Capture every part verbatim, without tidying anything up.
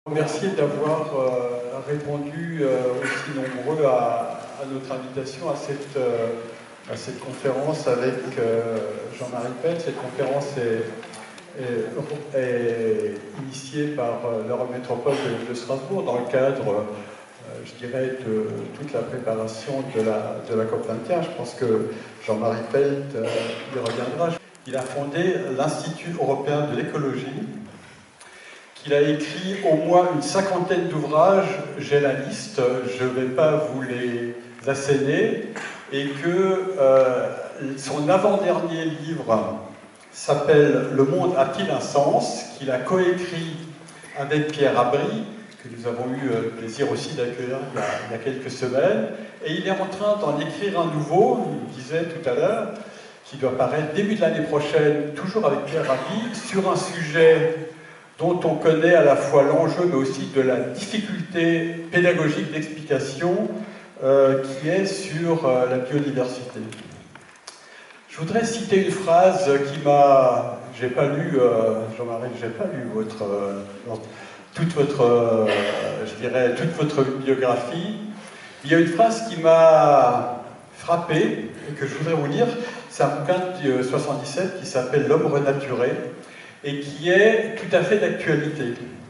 Remercier d'avoir euh, répondu euh, aussi nombreux à, à notre invitation à cette, euh, à cette conférence avec euh, Jean-Marie Pell. Cette conférence est, est, est initiée par euh, l'Eurométropole de, de Strasbourg dans le cadre, euh, je dirais, de toute la préparation de la, de la COP vingt et un. Je pense que Jean-Marie Pell euh, y reviendra. Il a fondé l'Institut européen de l'écologie. Il a écrit au moins une cinquantaine d'ouvrages, j'ai la liste, je ne vais pas vous les asséner, et que euh, son avant-dernier livre s'appelle « Le monde a-t-il un sens ?», qu'il a coécrit avec Pierre Abry, que nous avons eu le plaisir aussi d'accueillir il, il y a quelques semaines, et il est en train d'en écrire un nouveau, il le disait tout à l'heure, qui doit paraître début de l'année prochaine, toujours avec Pierre Abry, sur un sujet dont on connaît à la fois l'enjeu, mais aussi de la difficulté pédagogique d'explication, euh, qui est sur euh, la biodiversité. Je voudrais citer une phrase qui m'a... J'ai pas lu, euh, Jean-Marie, j'ai pas lu votre, euh, toute votre, euh, je dirais, toute votre biographie. Il y a une phrase qui m'a frappé et que je voudrais vous lire. C'est un bouquin de soixante-dix-sept qui s'appelle « L'homme renaturé ». Et qui est tout à fait d'actualité.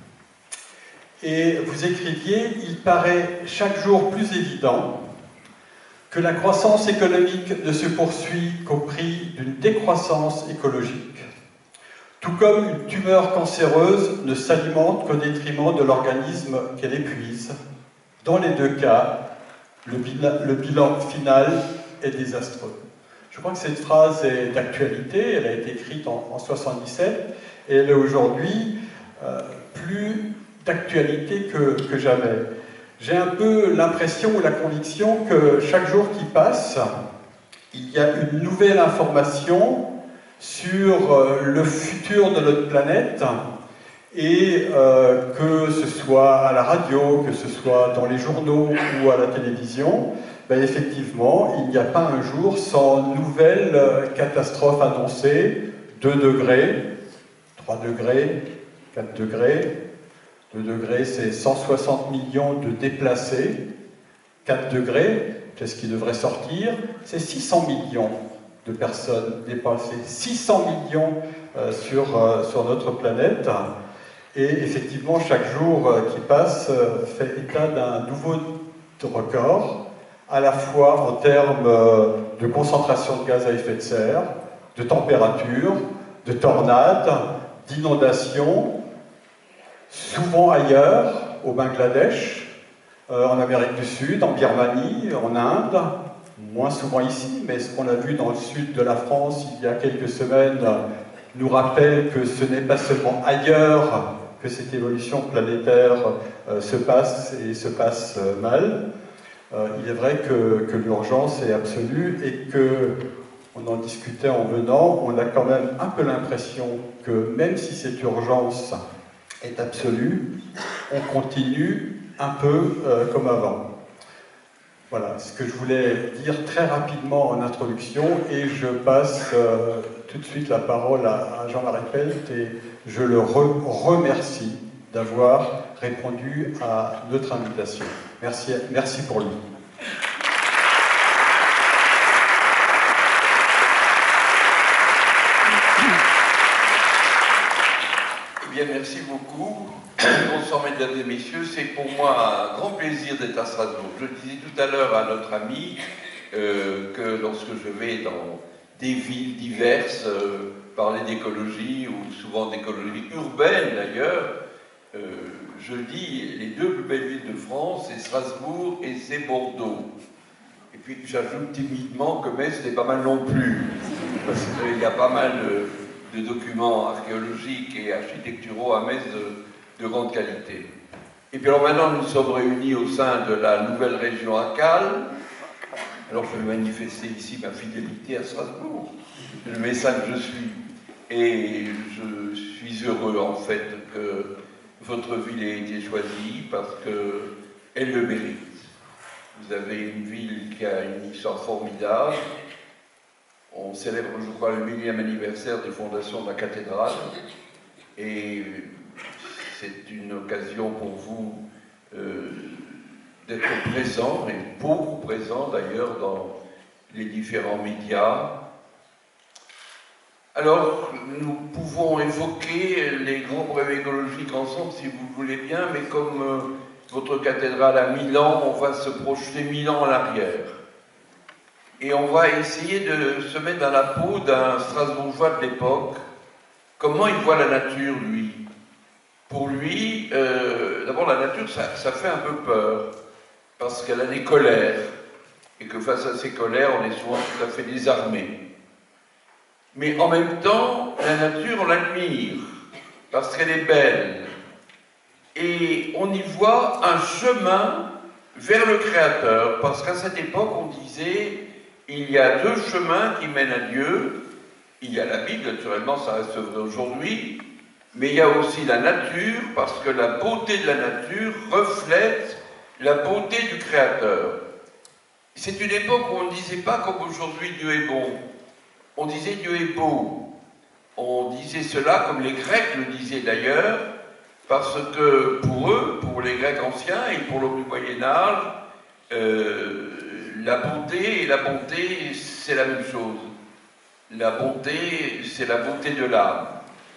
Et vous écriviez, il paraît chaque jour plus évident que la croissance économique ne se poursuit qu'au prix d'une décroissance écologique, tout comme une tumeur cancéreuse ne s'alimente qu'au détriment de l'organisme qu'elle épuise. Dans les deux cas, le bilan, le bilan final est désastreux. Je crois que cette phrase est d'actualité, elle a été écrite en, en soixante-dix-sept, et elle est aujourd'hui euh, plus d'actualité que, que jamais. J'ai un peu l'impression ou la conviction que chaque jour qui passe, il y a une nouvelle information sur euh, le futur de notre planète, et euh, que ce soit à la radio, que ce soit dans les journaux ou à la télévision, ben effectivement, il n'y a pas un jour sans nouvelle euh, catastrophe annoncée. deux degrés, trois degrés, quatre degrés. deux degrés, c'est cent soixante millions de déplacés. quatre degrés, c'est ce qui devrait sortir, c'est six cents millions de personnes déplacées. six cents millions euh, sur, euh, sur notre planète. Et effectivement, chaque jour euh, qui passe euh, fait état d'un nouveau record, à la fois en termes de concentration de gaz à effet de serre, de température, de tornades, d'inondations, souvent ailleurs, au Bangladesh, euh, en Amérique du Sud, en Birmanie, en Inde, moins souvent ici, mais ce qu'on a vu dans le sud de la France il y a quelques semaines nous rappelle que ce n'est pas seulement ailleurs que cette évolution planétaire euh, se passe et se passe euh, mal. Euh, il est vrai que, que l'urgence est absolue et que, on en discutait en venant, on a quand même un peu l'impression que même si cette urgence est absolue, on continue un peu euh, comme avant. Voilà ce que je voulais dire très rapidement en introduction, et je passe euh, tout de suite la parole à, à Jean-Marie Pelt, et je le re remercie d'avoir répondu à notre invitation. Merci, merci pour lui. Eh bien, merci beaucoup. Bonsoir, mesdames et messieurs. C'est pour moi un grand plaisir d'être à Strasbourg. Je disais tout à l'heure à notre ami euh, que lorsque je vais dans des villes diverses, euh, parler d'écologie, ou souvent d'écologie urbaine d'ailleurs, euh, je dis les deux plus belles villes de France, c'est Strasbourg et c'est Bordeaux. Et puis j'ajoute timidement que Metz n'est pas mal non plus, parce qu'il y a pas mal de, de documents archéologiques et architecturaux à Metz de, de grande qualité. Et puis alors maintenant nous sommes réunis au sein de la nouvelle région ACAL. Alors je vais manifester ici ma fidélité à Strasbourg, le médecin que je suis. Et je suis heureux en fait que votre ville ait été choisie parce qu'elle le mérite. Vous avez une ville qui a une histoire formidable. On célèbre, je crois, le millième anniversaire des fondations de la cathédrale. Et c'est une occasion pour vous euh, d'être présent, et beaucoup présent d'ailleurs dans les différents médias. Alors, nous pouvons évoquer les grands brevets écologiques ensemble, si vous le voulez bien, mais comme euh, votre cathédrale a mille ans, on va se projeter mille ans en arrière. Et on va essayer de se mettre dans la peau d'un Strasbourgeois de l'époque. Comment il voit la nature, lui? Pour lui, euh, d'abord la nature, ça, ça fait un peu peur, parce qu'elle a des colères, et que face à ces colères, on est souvent tout à fait désarmé. Mais en même temps, la nature, on l'admire, parce qu'elle est belle. Et on y voit un chemin vers le Créateur, parce qu'à cette époque, on disait, il y a deux chemins qui mènent à Dieu. Il y a la Bible, naturellement, ça reste vrai aujourd'hui, mais il y a aussi la nature, parce que la beauté de la nature reflète la beauté du Créateur. C'est une époque où on ne disait pas comme aujourd'hui Dieu est bon. On disait Dieu est beau. On disait cela comme les Grecs le disaient d'ailleurs, parce que pour eux, pour les Grecs anciens et pour l'homme du Moyen-Âge, euh, la beauté et la bonté, c'est la même chose. La bonté, c'est la beauté de l'âme.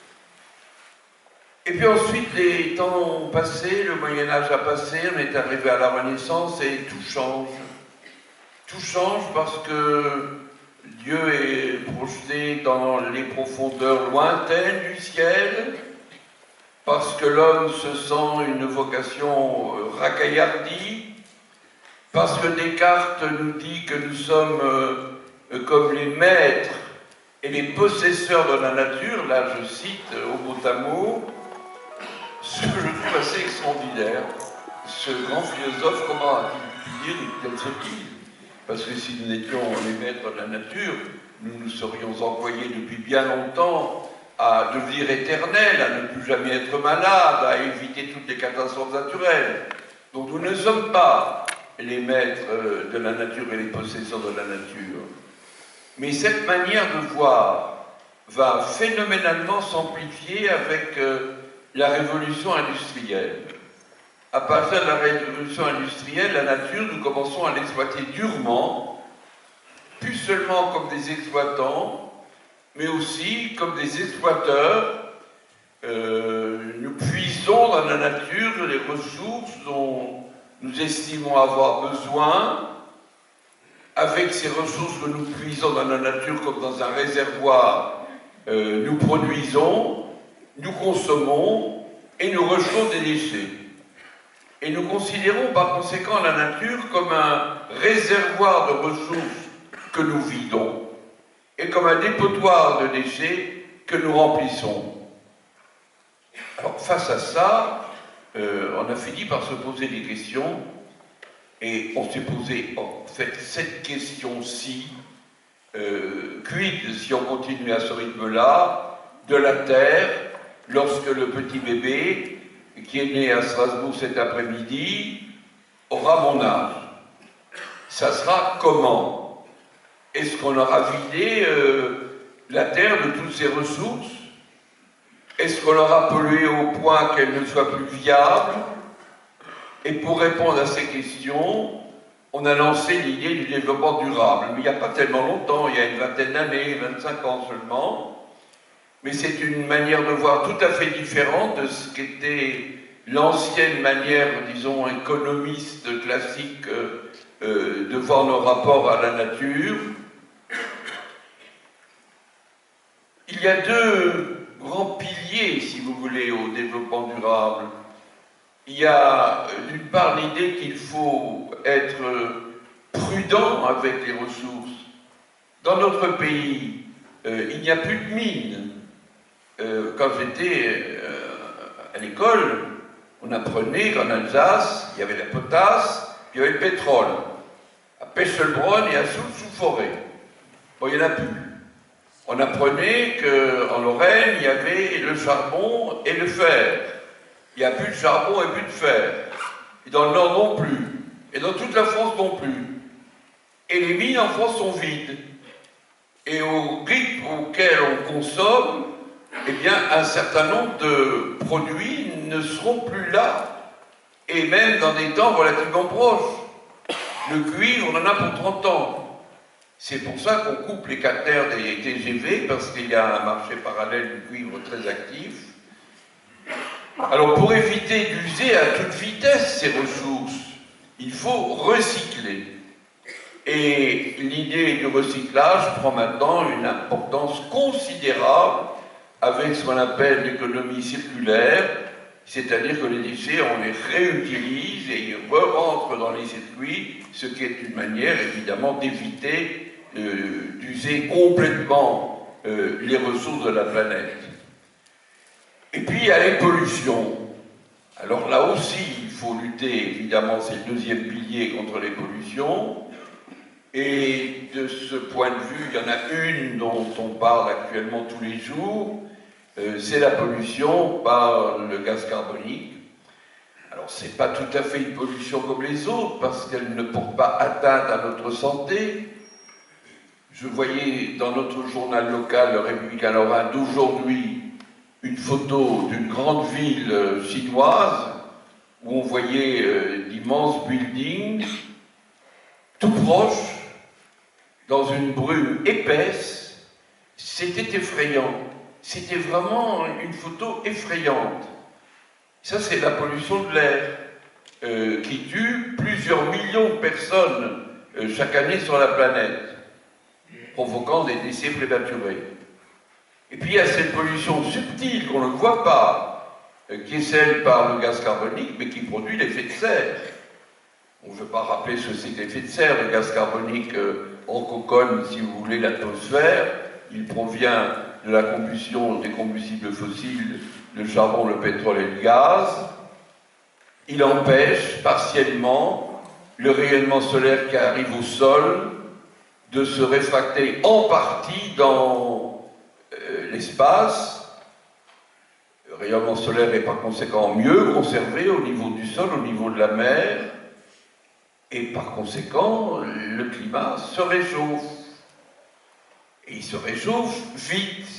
Et puis ensuite, les temps ont passé, le Moyen-Âge a passé, on est arrivé à la Renaissance et tout change. Tout change parce que Dieu est projeté dans les profondeurs lointaines du ciel, parce que l'homme se sent une vocation racaillardie, parce que Descartes nous dit que nous sommes euh, comme les maîtres et les possesseurs de la nature. Là, je cite au mot à mot, ce que je trouve assez extraordinaire. Ce grand philosophe, comment a-t-il pu dire une telle sottise? Parce que si nous étions les maîtres de la nature, nous nous serions envoyés depuis bien longtemps à devenir éternels, à ne plus jamais être malades, à éviter toutes les catastrophes naturelles. Donc nous ne sommes pas les maîtres de la nature et les possesseurs de la nature. Mais cette manière de voir va phénoménalement s'amplifier avec euh, la révolution industrielle. À partir de la révolution industrielle, la nature, nous commençons à l'exploiter durement, plus seulement comme des exploitants, mais aussi comme des exploiteurs. Euh, nous puisons dans la nature les ressources dont nous estimons avoir besoin. Avec ces ressources que nous puisons dans la nature comme dans un réservoir, euh, nous produisons, nous consommons et nous rejetons des déchets. Et nous considérons par conséquent la nature comme un réservoir de ressources que nous vidons et comme un dépotoir de déchets que nous remplissons. Alors face à ça, euh, on a fini par se poser des questions et on s'est posé en fait cette question-ci, euh, quid si on continue à ce rythme-là, de la Terre, lorsque le petit bébé qui est né à Strasbourg cet après-midi aura mon âge. Ça sera comment? Est-ce qu'on aura vidé euh, la Terre de toutes ses ressources? Est-ce qu'on l'aura polluée au point qu'elle ne soit plus viable? Et pour répondre à ces questions, on a lancé l'idée du développement durable. Mais il n'y a pas tellement longtemps, il y a une vingtaine d'années, vingt-cinq ans seulement. Mais c'est une manière de voir tout à fait différente de ce qu'était l'ancienne manière, disons, économiste classique euh, de voir nos rapports à la nature. Il y a deux grands piliers, si vous voulez, au développement durable. Il y a d'une part l'idée qu'il faut être prudent avec les ressources. Dans notre pays, euh, il n'y a plus de mines. Euh, quand j'étais euh, à l'école, on apprenait qu'en Alsace, il y avait la potasse, puis il y avait le pétrole. À Pechelbronn et à Soult-sous-Forêt. Bon, il n'y en a plus. On apprenait qu'en Lorraine, il y avait le charbon et le fer. Il n'y a plus de charbon et plus de fer. Et dans le Nord non plus. Et dans toute la France non plus. Et les mines en France sont vides. Et au rythme auquel on consomme, eh bien, un certain nombre de produits ne seront plus là, et même dans des temps relativement proches. Le cuivre, on en a pour trente ans. C'est pour ça qu'on coupe les quaternes des T G V, parce qu'il y a un marché parallèle du cuivre très actif. Alors, pour éviter d'user à toute vitesse ces ressources, il faut recycler. Et l'idée du recyclage prend maintenant une importance considérable avec ce qu'on appelle l'économie circulaire, c'est-à-dire que les déchets, on les réutilise et ils re-rentrent dans les circuits, ce qui est une manière, évidemment, d'éviter euh, d'user complètement euh, les ressources de la planète. Et puis, il y a les pollutions. Alors là aussi, il faut lutter, évidemment, c'est le deuxième pilier contre les pollutions. Et de ce point de vue, il y en a une dont on parle actuellement tous les jours, euh, c'est la pollution par le gaz carbonique. Alors, ce n'est pas tout à fait une pollution comme les autres, parce qu'elle ne porte pas atteinte à notre santé. Je voyais dans notre journal local, le Républicain Lorrain, d'aujourd'hui, une photo d'une grande ville chinoise, où on voyait euh, d'immenses buildings, tout proches, dans une brume épaisse. C'était effrayant. C'était vraiment une photo effrayante. Ça, c'est la pollution de l'air, euh, qui tue plusieurs millions de personnes euh, chaque année sur la planète, provoquant des décès prématurés. Et puis il y a cette pollution subtile qu'on ne voit pas, euh, qui est celle par le gaz carbonique, mais qui produit l'effet de serre. On ne veut pas rappeler ce que c'est que l'effet de serre. Le gaz carbonique euh, en coconne, si vous voulez, l'atmosphère. Il provient de la combustion des combustibles fossiles, le charbon, le pétrole et le gaz. Il empêche partiellement le rayonnement solaire qui arrive au sol de se réfracter en partie dans euh, l'espace. Le rayonnement solaire est par conséquent mieux conservé au niveau du sol, au niveau de la mer. Et par conséquent, le climat se réchauffe. Et il se réchauffe vite.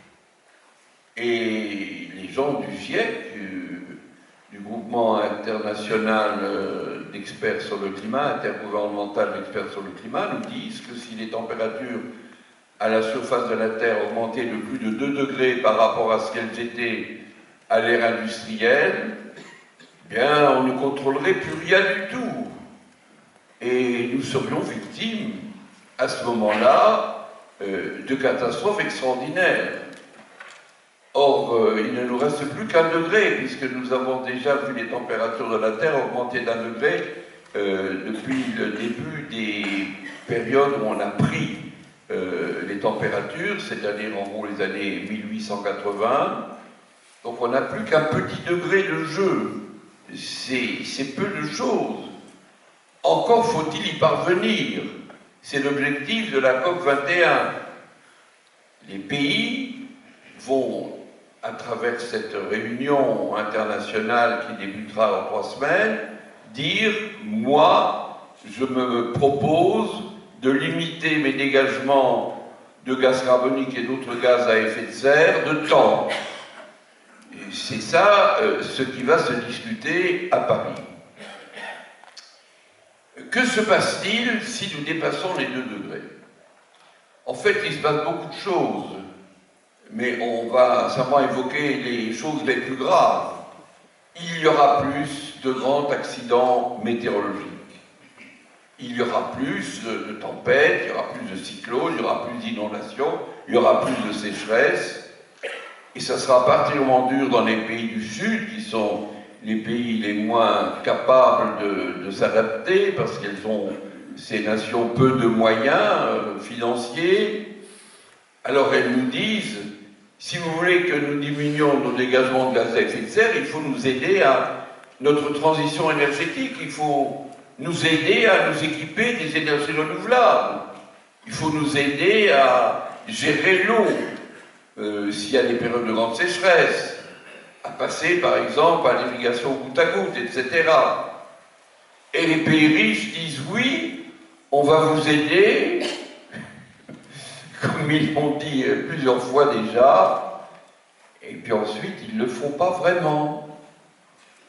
Et les gens du GIEC, du, du groupement international d'experts sur le climat, intergouvernemental d'experts sur le climat, nous disent que si les températures à la surface de la Terre augmentaient de plus de deux degrés par rapport à ce qu'elles étaient à l'ère industrielle, bien, on ne contrôlerait plus rien du tout. Et nous serions victimes, à ce moment-là, euh, de catastrophes extraordinaires. Or, euh, il ne nous reste plus qu'un degré, puisque nous avons déjà vu les températures de la Terre augmenter d'un degré euh, depuis le début des périodes où on a pris euh, les températures, c'est-à-dire en gros les années mille huit cent quatre-vingts. Donc on n'a plus qu'un petit degré de jeu. C'est peu de choses. Encore faut-il y parvenir. C'est l'objectif de la COP vingt et un. Les pays vont, à travers cette réunion internationale qui débutera en trois semaines, dire « Moi, je me propose de limiter mes dégagements de gaz carbonique et d'autres gaz à effet de serre de temps. » C'est ça euh, ce qui va se discuter à Paris. Que se passe-t-il si nous dépassons les deux degrés? En fait, il se passe beaucoup de choses, mais on va simplement évoquer les choses les plus graves. Il y aura plus de grands accidents météorologiques. Il y aura plus de tempêtes, il y aura plus de cyclones, il y aura plus d'inondations, il y aura plus de sécheresse. Et ça sera particulièrement dur dans les pays du Sud, qui sont les pays les moins capables de, de s'adapter, parce qu'elles ont, ces nations, peu de moyens euh, financiers. Alors elles nous disent, si vous voulez que nous diminuions nos dégagements de gaz à effet de serre, il faut nous aider à notre transition énergétique, il faut nous aider à nous équiper des énergies renouvelables, il faut nous aider à gérer l'eau, euh, s'il y a des périodes de grande sécheresse, à passer par exemple à l'irrigation goutte à goutte, et cetera. Et les pays riches disent oui, on va vous aider, comme ils l'ont dit plusieurs fois déjà, et puis ensuite ils ne le font pas vraiment.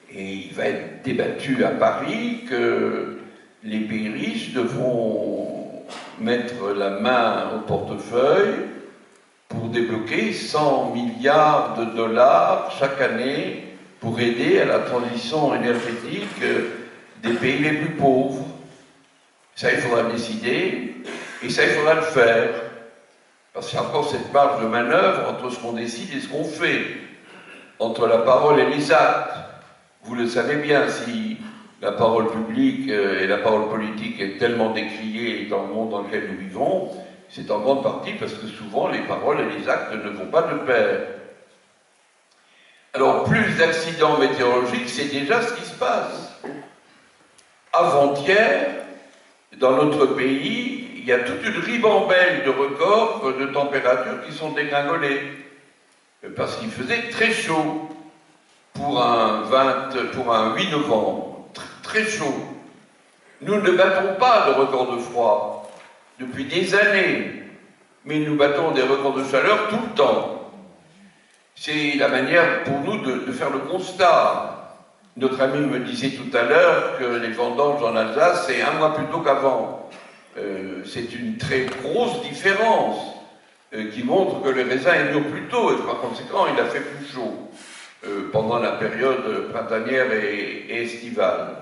Et il va être débattu à Paris que les pays riches devront mettre la main au portefeuille pour débloquer cent milliards de dollars chaque année pour aider à la transition énergétique des pays les plus pauvres. Ça, il faudra décider, et ça, il faudra le faire. Parce qu'il y a encore cette marge de manœuvre entre ce qu'on décide et ce qu'on fait, entre la parole et les actes. Vous le savez bien, si la parole publique et la parole politique est tellement décriée dans le monde dans lequel nous vivons, c'est en grande partie parce que souvent les paroles et les actes ne vont pas de pair. Alors, plus d'accidents météorologiques, c'est déjà ce qui se passe. Avant-hier, dans notre pays, il y a toute une ribambelle de records de températures qui sont dégringolés. Parce qu'il faisait très chaud pour un, vingt, pour un huit novembre. Très chaud. Nous ne battons pas de records de froid depuis des années, mais nous battons des records de chaleur tout le temps. C'est la manière pour nous de, de faire le constat. Notre ami me disait tout à l'heure que les vendanges en Alsace, c'est un mois plus tôt qu'avant. Euh, c'est une très grosse différence euh, qui montre que le raisin est mûr plus tôt et par conséquent il a fait plus chaud euh, pendant la période printanière et, et estivale.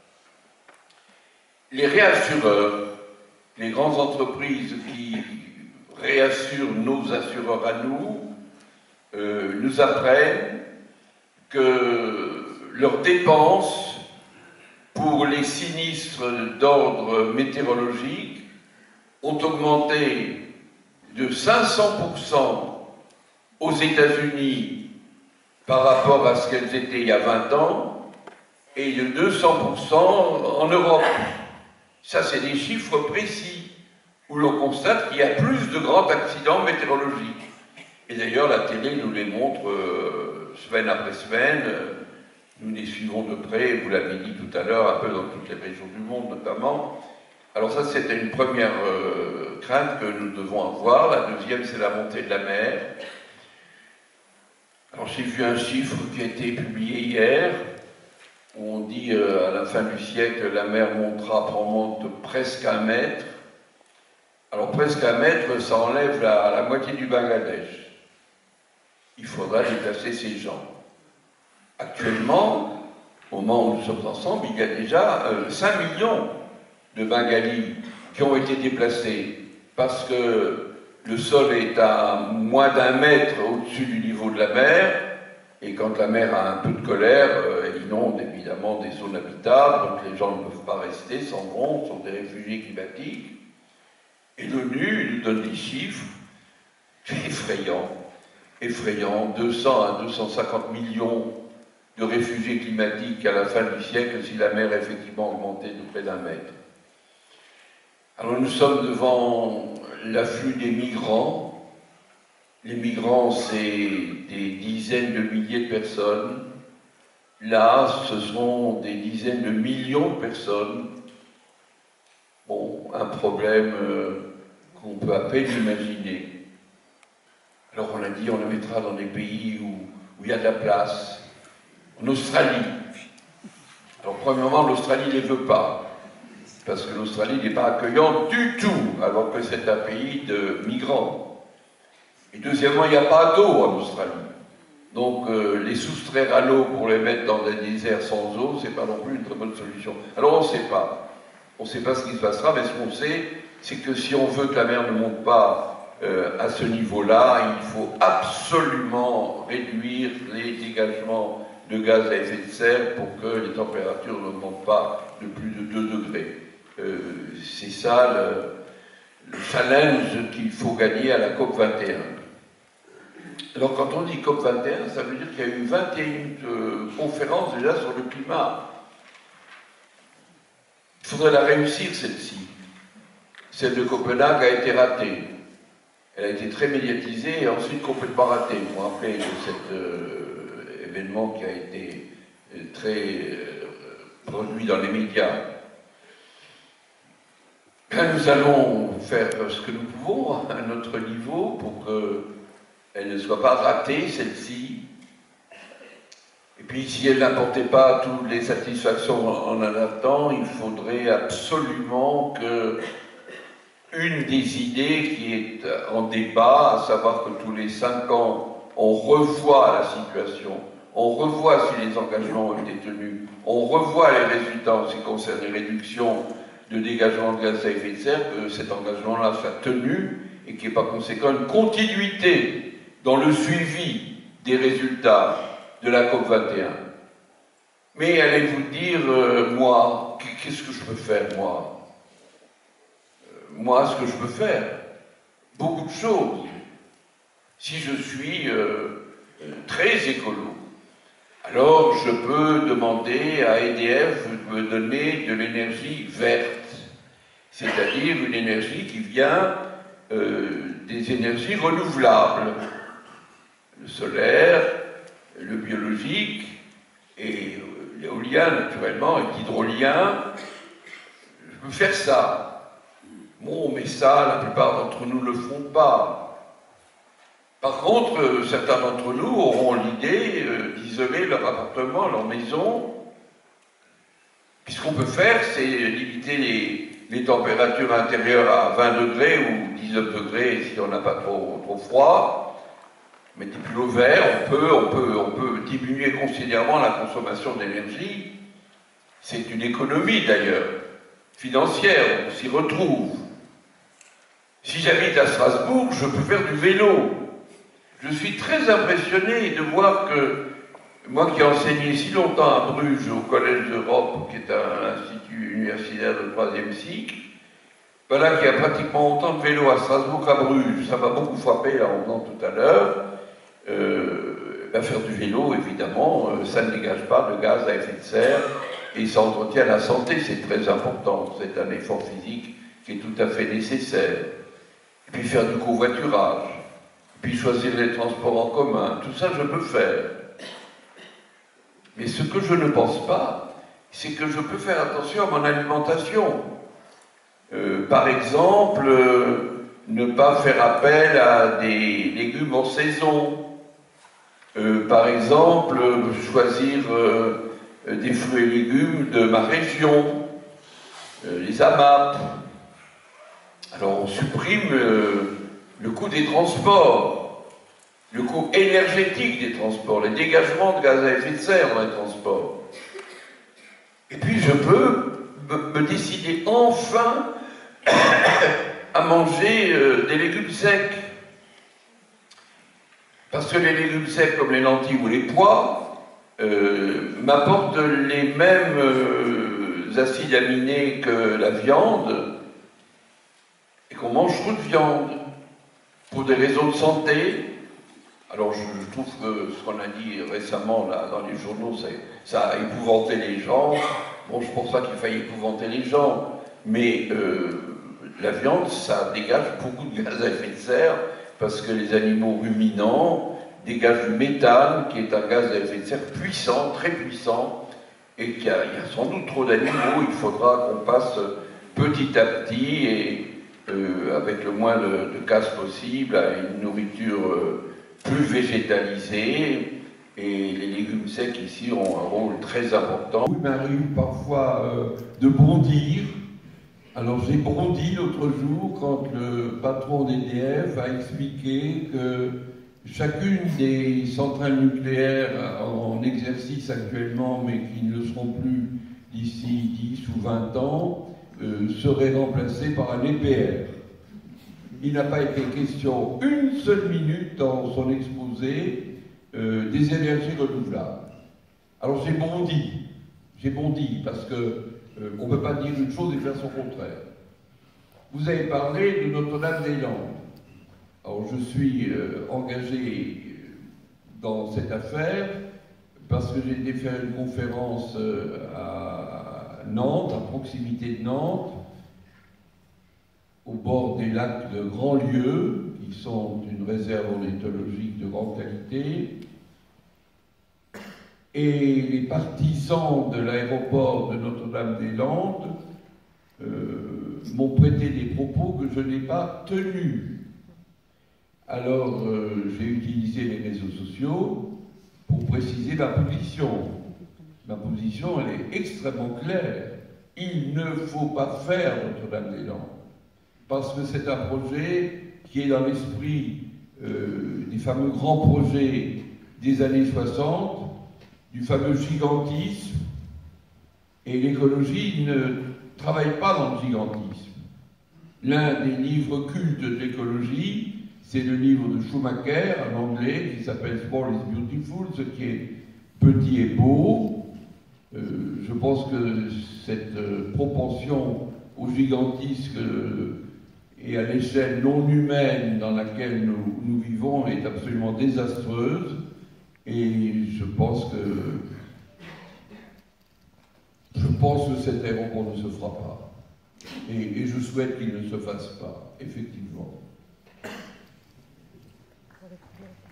Les réassureurs, les grandes entreprises qui réassurent nos assureurs à nous, euh, nous apprennent que leurs dépenses pour les sinistres d'ordre météorologique ont augmenté de cinq cents pour cent aux États-Unis par rapport à ce qu'elles étaient il y a vingt ans et de deux cents pour cent en Europe. Ça, c'est des chiffres précis où l'on constate qu'il y a plus de grands accidents météorologiques. Et d'ailleurs, la télé nous les montre euh, semaine après semaine. Nous les suivons de près, vous l'avez dit tout à l'heure, un peu dans toutes les régions du monde notamment. Alors ça, c'était une première euh, crainte que nous devons avoir. La deuxième, c'est la montée de la mer. Alors j'ai vu un chiffre qui a été publié hier, où on dit euh, à la fin du siècle, la mer montera probablement de presque un mètre. Alors presque un mètre, ça enlève la, la moitié du Bangladesh. Il faudra déplacer ces gens. Actuellement, au moment où nous sommes ensemble, il y a déjà euh, cinq millions de Bengalis qui ont été déplacés parce que le sol est à moins d'un mètre au-dessus du niveau de la mer et quand la mer a un peu de colère, euh, elle inonde évidemment des zones habitables, donc les gens ne peuvent pas rester, s'en vont, sont des réfugiés climatiques. Et l'ONU nous donne des chiffres effrayants, effrayants, deux cents à deux cent cinquante millions de réfugiés climatiques à la fin du siècle si la mer a effectivement augmenté de près d'un mètre. Alors nous sommes devant l'afflux des migrants. Les migrants, c'est des dizaines de milliers de personnes. Là, ce sont des dizaines de millions de personnes. Bon, un problème euh, qu'on peut à peine imaginer. Alors on a dit, on le mettra dans des pays où, où il y a de la place. En Australie. Alors premièrement, l'Australie ne les veut pas, parce que l'Australie n'est pas accueillante du tout, alors que c'est un pays de migrants. Et deuxièmement, il n'y a pas d'eau en Australie. Donc euh, les soustraire à l'eau pour les mettre dans des déserts sans eau, c'est pas non plus une très bonne solution. Alors on ne sait pas. On ne sait pas ce qui se passera, mais ce qu'on sait, c'est que si on veut que la mer ne monte pas euh, à ce niveau-là, il faut absolument réduire les dégagements de gaz à effet de serre pour que les températures n'augmentent pas de plus de deux degrés. Euh, c'est ça le, le challenge qu'il faut gagner à la COP vingt et un. Alors quand on dit COP vingt et un, ça veut dire qu'il y a eu vingt et une euh, conférences déjà sur le climat. Il faudrait la réussir celle-ci. Celle de Copenhague a été ratée. Elle a été très médiatisée et ensuite complètement ratée. Vous vous rappelez de cet euh, événement qui a été euh, très euh, produit dans les médias. Là, nous allons faire ce que nous pouvons à notre niveau pour qu'elle ne soit pas ratée, celle-ci. Et puis, si elle n'apportait pas toutes les satisfactions en un instant, il faudrait absolument que une des idées qui est en débat, à savoir que tous les cinq ans, on revoit la situation, on revoit si les engagements ont été tenus, on revoit les résultats en ce qui concerne les réductions de dégagement de gaz à effet de serre, que cet engagement-là soit tenu et qu'il n'y ait pas conséquent une continuité dans le suivi des résultats de la COP vingt et un. Mais allez vous dire, euh, moi, qu'est-ce que je peux faire, moi euh, Moi, ce que je peux faire, beaucoup de choses. Si je suis euh, euh, très écolo, alors je peux demander à E D F de me donner de l'énergie verte, c'est-à-dire une énergie qui vient euh, des énergies renouvelables, le solaire, le biologique et euh, l'éolien naturellement et l'hydrolien. Je peux faire ça. Bon, mais ça, la plupart d'entre nous ne le font pas. Par contre, euh, certains d'entre nous auront l'idée euh, d'isoler leur appartement, leur maison. Puis ce qu'on peut faire, c'est limiter les, les températures intérieures à vingt degrés ou dix-neuf degrés si on n'a pas trop, trop froid. Mettre des pulls verts, on peut, on, peut, on peut diminuer considérablement la consommation d'énergie. C'est une économie d'ailleurs, financière, on s'y retrouve. Si j'habite à Strasbourg, je peux faire du vélo. Je suis très impressionné de voir que, moi qui ai enseigné si longtemps à Bruges, au Collège d'Europe, qui est un institut universitaire de troisième cycle, voilà qu'il y a pratiquement autant de vélos à Strasbourg qu'à Bruges. Ça m'a beaucoup frappé, là, en venant tout à l'heure. Euh, ben faire du vélo, évidemment, euh, ça ne dégage pas de gaz à effet de serre et ça entretient la santé, c'est très important. C'est un effort physique qui est tout à fait nécessaire. Et puis faire du covoiturage. Puis choisir les transports en commun, tout ça je peux faire. Mais ce que je ne pense pas, c'est que je peux faire attention à mon alimentation. Euh, par exemple, euh, ne pas faire appel à des légumes en saison. Euh, par exemple, euh, choisir euh, des fruits et légumes de ma région, euh, les A M A P. Alors on supprime euh, le coût des transports, le coût énergétique des transports, les dégagements de gaz à effet de serre dans les transports. Et puis je peux me, me décider enfin à manger euh, des légumes secs. Parce que les légumes secs comme les lentilles ou les pois euh, m'apportent les mêmes euh, acides aminés que la viande et qu'on mange trop de viande. Pour des raisons de santé, alors je, je trouve que ce qu'on a dit récemment là, dans les journaux, ça a épouvanté les gens. Bon, je pense pas qu'il faille épouvanter les gens, mais euh, la viande, ça dégage beaucoup de gaz à effet de serre, parce que les animaux ruminants dégagent du méthane, qui est un gaz à effet de serre puissant, très puissant, et qu'il y, y a sans doute trop d'animaux, il faudra qu'on passe petit à petit, et Euh, avec le moins de, de casse possible, à une nourriture euh, plus végétalisée, et les légumes secs ici ont un rôle très important. Il m'arrive parfois euh, de bondir. Alors j'ai bondi l'autre jour quand le patron d'E D F a expliqué que chacune des centrales nucléaires en exercice actuellement, mais qui ne le seront plus d'ici dix ou vingt ans, Euh, serait remplacé par un E P R. Il n'a pas été question une seule minute dans son exposé euh, des énergies renouvelables. Alors j'ai bondi, j'ai bondi parce que euh, on ne peut pas dire une chose et faire son contraire. Vous avez parlé de Notre-Dame-des-Landes. Alors je suis euh, engagé dans cette affaire parce que j'ai été faire une conférence euh, à Nantes, à proximité de Nantes, au bord des lacs de Grandlieu, qui sont une réserve ornithologique de grande qualité. Et les partisans de l'aéroport de Notre-Dame-des-Landes euh, m'ont prêté des propos que je n'ai pas tenus. Alors euh, j'ai utilisé les réseaux sociaux pour préciser ma position. Ma position, elle est extrêmement claire. Il ne faut pas faire Notre-Dame-des-Landes, parce que c'est un projet qui est dans l'esprit euh, des fameux grands projets des années soixante, du fameux gigantisme, et l'écologie ne travaille pas dans le gigantisme. L'un des livres cultes de l'écologie, c'est le livre de Schumacher, en anglais, qui s'appelle Small is Beautiful, ce qui est petit et beau. Euh, je pense que cette euh, propension au gigantisme euh, et à l'échelle non humaine dans laquelle nous, nous vivons est absolument désastreuse. Et je pense que je pense que cet aéroport ne se fera pas. Et, et je souhaite qu'il ne se fasse pas, effectivement.